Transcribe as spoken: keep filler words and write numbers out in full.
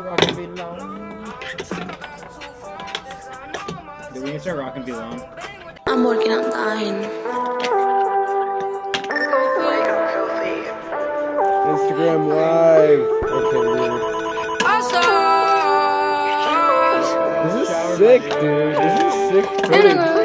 rockin' belong. Did we start rockin' belong? I'm working on dying. Instagram live. Okay, dude. This is sick, dude. This is sick footage.